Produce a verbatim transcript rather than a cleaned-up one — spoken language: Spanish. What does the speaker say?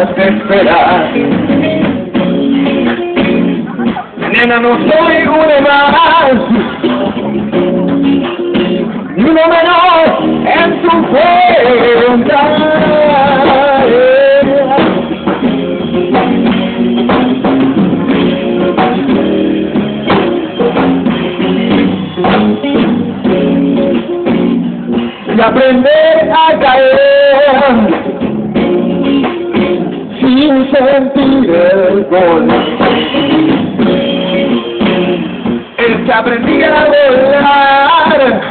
más que esperar. Nena, no soy uno más, ni uno menos en tu cuenta. Y aprender a caer sin sentir el gol. El que aprendí a volar